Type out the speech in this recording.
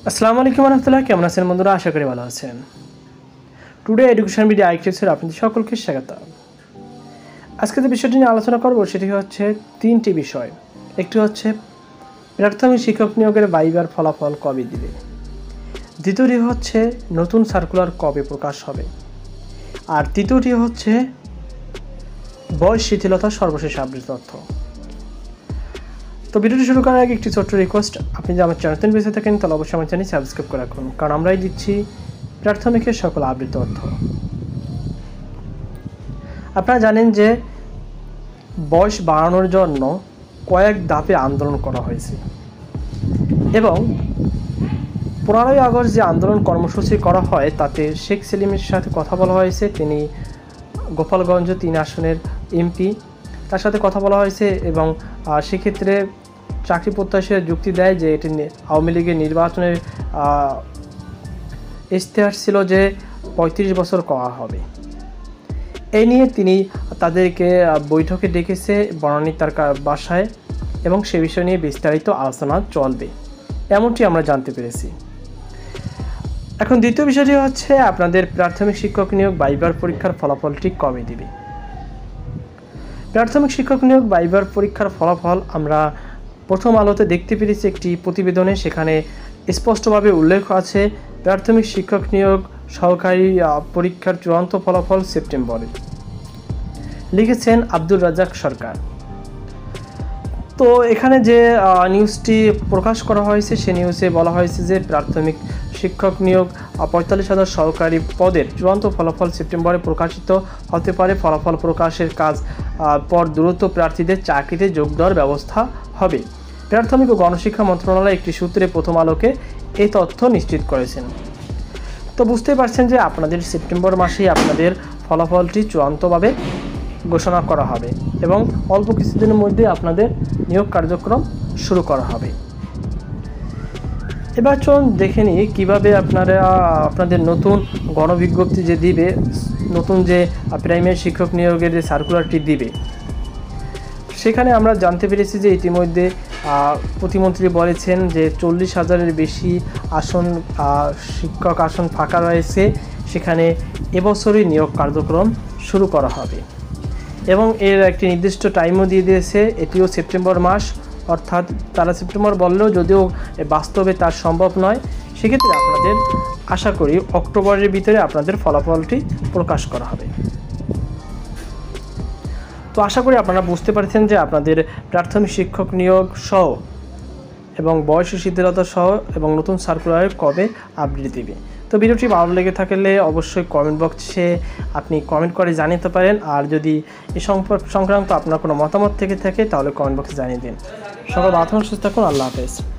আসসালামু আলাইকুম রহমতুল্লাহ, কেমন আছেন বন্ধুরা? আশা করি ভালো আছেন। টুডে এডুকেশন মিডিয়া আইটিপসের আপনাদের সকলকে স্বাগত। আজকে যে বিষয়টি নিয়ে আলোচনা করব সেটি হচ্ছে তিনটি বিষয়। একটি হচ্ছে প্রাথমিক শিক্ষক নিয়োগের ভাইবার ফলাফল কবে দিবে, দ্বিতীয়টি হচ্ছে নতুন সার্কুলার কবে প্রকাশ হবে, আর তৃতীয়টি হচ্ছে বয়স শিথিলতার সর্বশেষ আপডেট তথ্য। তো ভিডিওটি শুরু করার আগে একটি ছোট্ট রিকোয়েস্ট, আপনি যদি আমার চ্যানেল বেঁচে থাকেন তাহলে অবশ্যই আমার চ্যানেল সাবস্ক্রাইব করে রাখুন, কারণ আমরাই দিচ্ছি প্রাথমিকের সকল আপডেট তথ্য। আপনারা জানেন যে বয়স বাড়ানোর জন্য কয়েক ধাপে আন্দোলন করা হয়েছে এবং 15ই আগস্ট যে আন্দোলন কর্মসূচি করা হয় তাতে শেখ সেলিমের সাথে কথা বলা হয়েছে। তিনি গোপালগঞ্জ 3 আসনের এমপি, তার সাথে কথা বলা হয়েছে এবং সেক্ষেত্রে চাকরি প্রত্যাশীরা যুক্তি দেয় যে এটি আওয়ামী লীগের নির্বাচনের ইশতেহার ছিল যে 35 বছর করা হবে। এই নিয়ে তিনি তাদেরকে বৈঠকে ডেকেছে বনানী তার বাসায় এবং সে বিষয় নিয়ে বিস্তারিত আলোচনা চলবে, এমনটি আমরা জানতে পেরেছি। এখন দ্বিতীয় বিষয়টি হচ্ছে আপনাদের প্রাথমিক শিক্ষক নিয়োগ ভাইবার পরীক্ষার ফলাফলটি কবে দিবে। প্রাথমিক শিক্ষক নিয়োগ ভাইবার পরীক্ষার ফলাফল আমরা প্রথম আলোতে দেখতে পেরেছি একটি প্রতিবেদনে। সেখানে স্পষ্টভাবে উল্লেখ আছে প্রাথমিক শিক্ষক নিয়োগ সহকারী পরীক্ষার চূড়ান্ত ফলাফল সেপ্টেম্বরে। লিখেছেন আব্দুর রাজ্জাক সরকার। তো এখানে যে নিউজটি প্রকাশ করা হয়েছে সে নিউজে বলা হয়েছে যে প্রাথমিক শিক্ষক নিয়োগ 45,000 সহকারী পদের চূড়ান্ত ফলাফল সেপ্টেম্বরে প্রকাশিত হতে পারে। ফলাফল প্রকাশের কাজ পর দ্রুত প্রার্থীদের চাকরিতে যোগ দেওয়ার ব্যবস্থা হবে। প্রাথমিক ও গণশিক্ষা মন্ত্রণালয় একটি সূত্রে প্রথম আলোকে এই তথ্য নিশ্চিত করেছেন। তো বুঝতেই পারছেন যে আপনাদের সেপ্টেম্বর মাসেই আপনাদের ফলাফলটি চূড়ান্তভাবে ঘোষণা করা হবে এবং অল্প কিছুদিনের মধ্যে আপনাদের নিয়োগ কার্যক্রম শুরু করা হবে। এবার চলুন দেখে নিই কীভাবে আপনারা আপনাদের নতুন গণবিজ্ঞপ্তি যে দিবে, নতুন যে প্রাইমারি শিক্ষক নিয়োগের যে সার্কুলারটি দিবে, সেখানে আমরা জানতে পেরেছি যে ইতিমধ্যে প্রতিমন্ত্রী বলেছেন যে 40,000-এর বেশি আসন শিক্ষক আসন ফাঁকা রয়েছে, সেখানে এবছরই নিয়োগ কার্যক্রম শুরু করা হবে এবং এর একটি নির্দিষ্ট টাইমও দিয়ে দিয়েছে। এটিও সেপ্টেম্বর মাস, অর্থাৎ তারা সেপ্টেম্বর বললেও যদিও বাস্তবে তার সম্ভব নয়, সেক্ষেত্রে আপনাদের আশা করি অক্টোবরের ভিতরে আপনাদের ফলাফলটি প্রকাশ করা হবে। তো আশা করি আপনারা বুঝতে পারছেন যে আপনাদের প্রাথমিক শিক্ষক নিয়োগ সহ এবং বয়স শিথিলতা সহ এবং নতুন সার্কুলারে কবে আপডেট দেবে। তো ভিডিওটি ভালো লেগে থাকলে অবশ্যই কমেন্ট বক্সে আপনি কমেন্ট করে জানাতে পারেন, আর যদি এই সংক্রান্ত আপনার কোনো মতামত থেকে থাকে তাহলে কমেন্ট বক্সে জানিয়ে দিন। সবাই ভালো থাকুন, সুস্থ থাকুন, আল্লাহ হাফেজ।